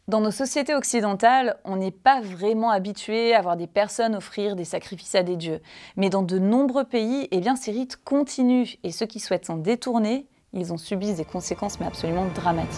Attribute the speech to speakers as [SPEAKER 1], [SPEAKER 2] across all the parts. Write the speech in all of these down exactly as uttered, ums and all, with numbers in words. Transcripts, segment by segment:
[SPEAKER 1] Dans nos sociétés occidentales, on n'est pas vraiment habitué à voir des personnes offrir des sacrifices à des dieux. Mais dans de nombreux pays, eh bien, ces rites continuent et ceux qui souhaitent s'en détourner, ils en subissent des conséquences mais absolument dramatiques.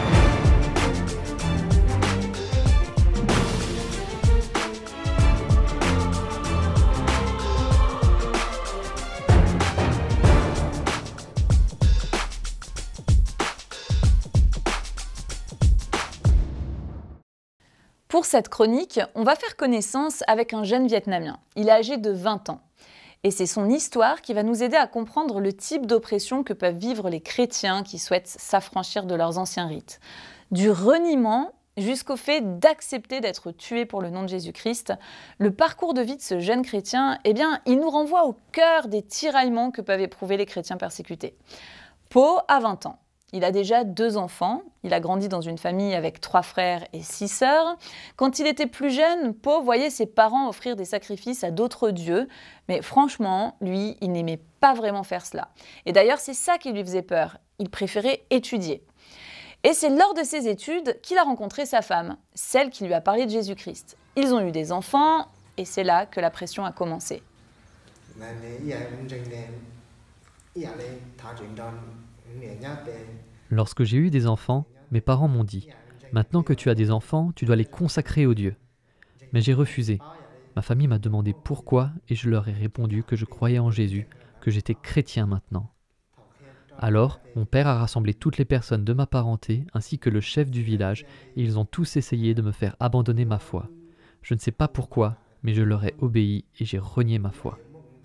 [SPEAKER 1] Pour cette chronique, on va faire connaissance avec un jeune Vietnamien. Il est âgé de vingt ans. Et c'est son histoire qui va nous aider à comprendre le type d'oppression que peuvent vivre les chrétiens qui souhaitent s'affranchir de leurs anciens rites. Du reniement jusqu'au fait d'accepter d'être tué pour le nom de Jésus-Christ, le parcours de vie de ce jeune chrétien, eh bien, il nous renvoie au cœur des tiraillements que peuvent éprouver les chrétiens persécutés. Po a vingt ans. Il a déjà deux enfants, il a grandi dans une famille avec trois frères et six sœurs. Quand il était plus jeune, Po voyait ses parents offrir des sacrifices à d'autres dieux, mais franchement, lui, il n'aimait pas vraiment faire cela. Et d'ailleurs, c'est ça qui lui faisait peur, il préférait étudier. Et c'est lors de ses études qu'il a rencontré sa femme, celle qui lui a parlé de Jésus-Christ. Ils ont eu des enfants, et c'est là que la pression a commencé.
[SPEAKER 2] Lorsque j'ai eu des enfants, mes parents m'ont dit « Maintenant que tu as des enfants, tu dois les consacrer aux dieux. » Mais j'ai refusé. Ma famille m'a demandé pourquoi et je leur ai répondu que je croyais en Jésus, que j'étais chrétien maintenant. Alors, mon père a rassemblé toutes les personnes de ma parenté ainsi que le chef du village et ils ont tous essayé de me faire abandonner ma foi. Je ne sais pas pourquoi, mais je leur ai obéi et j'ai renié ma foi.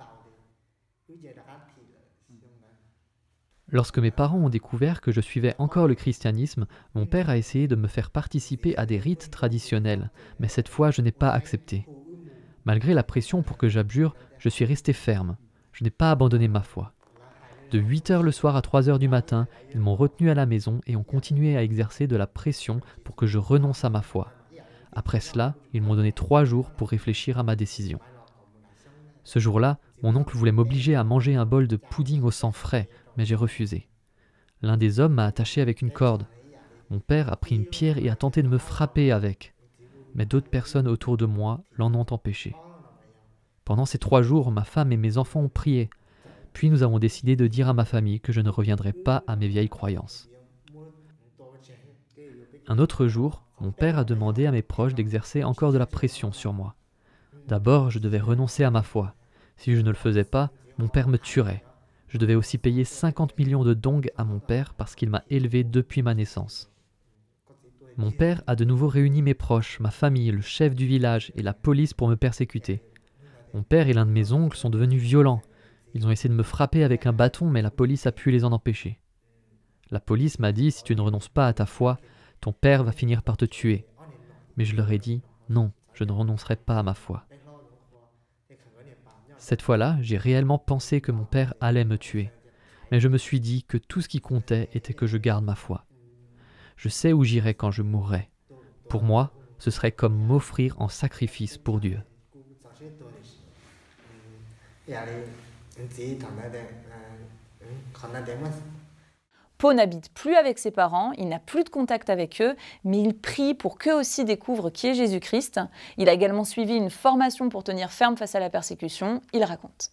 [SPEAKER 2] Lorsque mes parents ont découvert que je suivais encore le christianisme, mon père a essayé de me faire participer à des rites traditionnels, mais cette fois je n'ai pas accepté. Malgré la pression pour que j'abjure, je suis resté ferme. Je n'ai pas abandonné ma foi. De huit heures le soir à trois heures du matin, ils m'ont retenu à la maison et ont continué à exercer de la pression pour que je renonce à ma foi. Après cela, ils m'ont donné trois jours pour réfléchir à ma décision. Ce jour-là, mon oncle voulait m'obliger à manger un bol de pudding au sang frais, mais j'ai refusé. L'un des hommes m'a attaché avec une corde. Mon père a pris une pierre et a tenté de me frapper avec. Mais d'autres personnes autour de moi l'en ont empêché. Pendant ces trois jours, ma femme et mes enfants ont prié. Puis nous avons décidé de dire à ma famille que je ne reviendrai pas à mes vieilles croyances. Un autre jour, mon père a demandé à mes proches d'exercer encore de la pression sur moi. D'abord, je devais renoncer à ma foi. Si je ne le faisais pas, mon père me tuerait. Je devais aussi payer cinquante millions de dong à mon père parce qu'il m'a élevé depuis ma naissance. Mon père a de nouveau réuni mes proches, ma famille, le chef du village et la police pour me persécuter. Mon père et l'un de mes oncles sont devenus violents. Ils ont essayé de me frapper avec un bâton, mais la police a pu les en empêcher. La police m'a dit « Si tu ne renonces pas à ta foi, ton père va finir par te tuer. » Mais je leur ai dit « Non, je ne renoncerai pas à ma foi. » Cette fois-là, j'ai réellement pensé que mon père allait me tuer. Mais je me suis dit que tout ce qui comptait était que je garde ma foi. Je sais où j'irai quand je mourrai. Pour moi, ce serait comme m'offrir en sacrifice pour Dieu.
[SPEAKER 1] Po n'habite plus avec ses parents, il n'a plus de contact avec eux, mais il prie pour qu'eux aussi découvrent qui est Jésus-Christ. Il a également suivi une formation pour tenir ferme face à la persécution. Il raconte.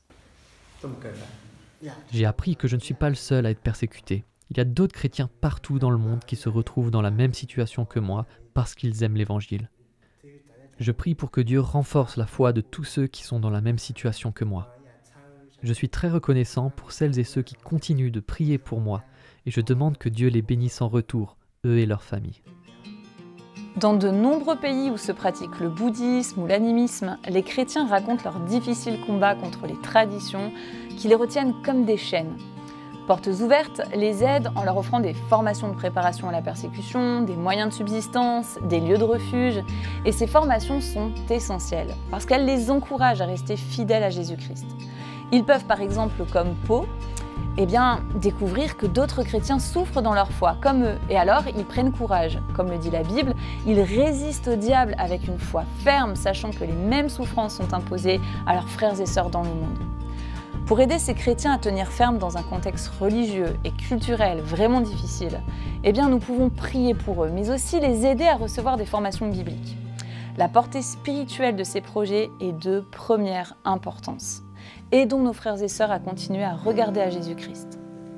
[SPEAKER 2] J'ai appris que je ne suis pas le seul à être persécuté. Il y a d'autres chrétiens partout dans le monde qui se retrouvent dans la même situation que moi parce qu'ils aiment l'Évangile. Je prie pour que Dieu renforce la foi de tous ceux qui sont dans la même situation que moi. Je suis très reconnaissant pour celles et ceux qui continuent de prier pour moi et je demande que Dieu les bénisse en retour, eux et leurs familles.
[SPEAKER 1] Dans de nombreux pays où se pratique le bouddhisme ou l'animisme, les chrétiens racontent leurs difficiles combats contre les traditions qui les retiennent comme des chaînes. Portes ouvertes les aident en leur offrant des formations de préparation à la persécution, des moyens de subsistance, des lieux de refuge. Et ces formations sont essentielles parce qu'elles les encouragent à rester fidèles à Jésus-Christ. Ils peuvent par exemple, comme Po, eh bien, découvrir que d'autres chrétiens souffrent dans leur foi, comme eux. Et alors, ils prennent courage. Comme le dit la Bible, ils résistent au diable avec une foi ferme, sachant que les mêmes souffrances sont imposées à leurs frères et sœurs dans le monde. Pour aider ces chrétiens à tenir ferme dans un contexte religieux et culturel vraiment difficile, eh bien nous pouvons prier pour eux, mais aussi les aider à recevoir des formations bibliques. La portée spirituelle de ces projets est de première importance. Aidons nos frères et sœurs à continuer à regarder à Jésus-Christ.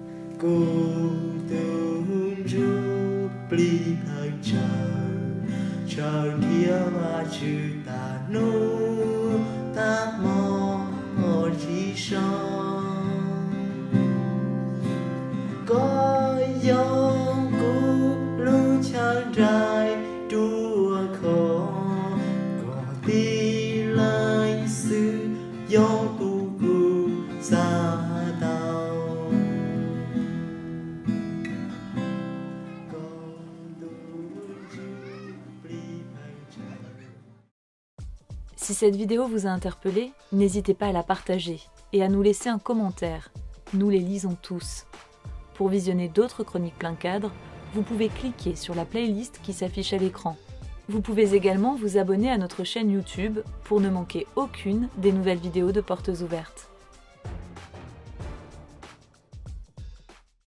[SPEAKER 1] Si cette vidéo vous a interpellé, n'hésitez pas à la partager et à nous laisser un commentaire. Nous les lisons tous. Pour visionner d'autres chroniques plein cadre, vous pouvez cliquer sur la playlist qui s'affiche à l'écran. Vous pouvez également vous abonner à notre chaîne YouTube pour ne manquer aucune des nouvelles vidéos de Portes Ouvertes.